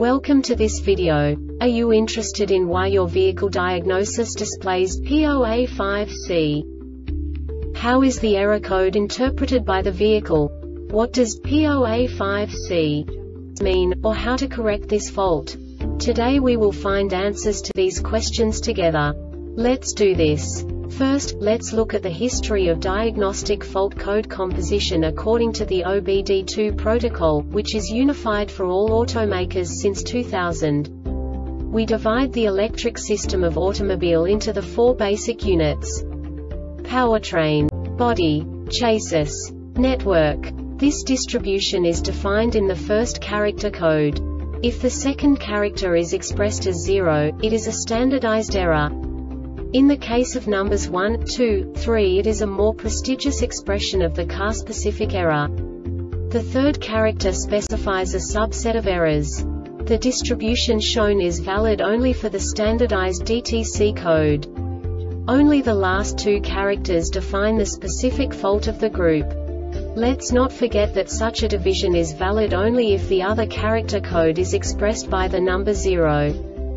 Welcome to this video. Are you interested in why your vehicle diagnosis displays P0A5C? How is the error code interpreted by the vehicle? What does P0A5C mean, or how to correct this fault? Today we will find answers to these questions together. Let's do this. First, let's look at the history of diagnostic fault code composition according to the OBD2 protocol, which is unified for all automakers since 2000. We divide the electric system of automobile into the four basic units: powertrain, body, chassis, network. This distribution is defined in the first character code. If the second character is expressed as 0, it is a standardized error. In the case of numbers 1, 2, 3, it is a more prestigious expression of the car-specific error. The third character specifies a subset of errors. The distribution shown is valid only for the standardized DTC code. Only the last two characters define the specific fault of the group. Let's not forget that such a division is valid only if the other character code is expressed by the number 0.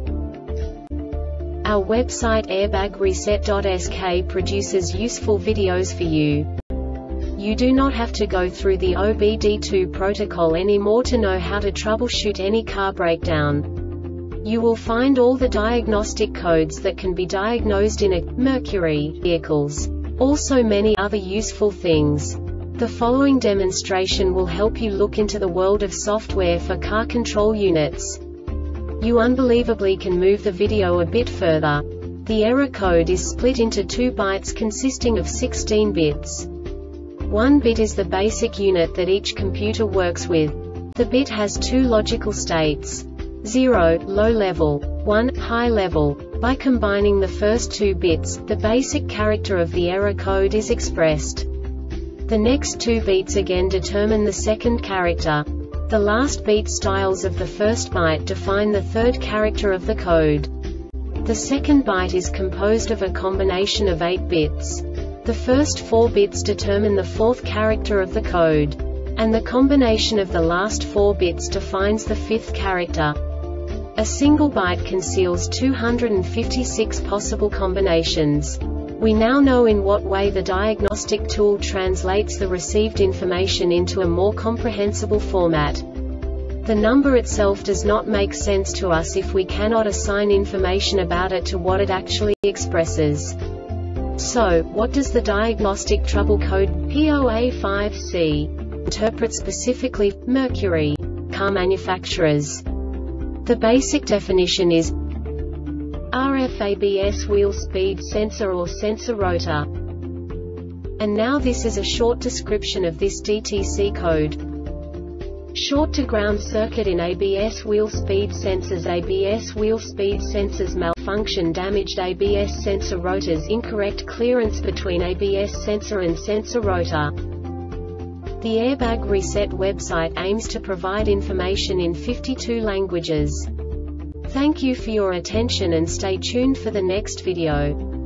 Our website airbagreset.sk produces useful videos for you. You do not have to go through the OBD2 protocol anymore to know how to troubleshoot any car breakdown. You will find all the diagnostic codes that can be diagnosed in a Mercury vehicles. Also many other useful things. The following demonstration will help you look into the world of software for car control units. You unbelievably can move the video a bit further. The error code is split into 2 bytes consisting of 16 bits. 1 bit is the basic unit that each computer works with. The bit has 2 logical states: 0, low level, 1, high level. By combining the first 2 bits, the basic character of the error code is expressed. The next 2 beats again determine the second character. The last beat styles of the first byte define the third character of the code. The second byte is composed of a combination of 8 bits. The first 4 bits determine the fourth character of the code. And the combination of the last 4 bits defines the fifth character. A single byte conceals 256 possible combinations. We now know in what way the diagnostic tool translates the received information into a more comprehensible format. The number itself does not make sense to us if we cannot assign information about it to what it actually expresses. So, what does the diagnostic trouble code P0A5C interpret specifically for Mercury car manufacturers? The basic definition is RF ABS wheel speed sensor or sensor rotor. And now this is a short description of this DTC code. Short to ground circuit in ABS wheel speed sensors. ABS wheel speed sensors malfunction. Damaged ABS sensor rotors. Incorrect clearance between ABS sensor and sensor rotor. The Airbag Reset website aims to provide information in 52 languages. Thank you for your attention and stay tuned for the next video.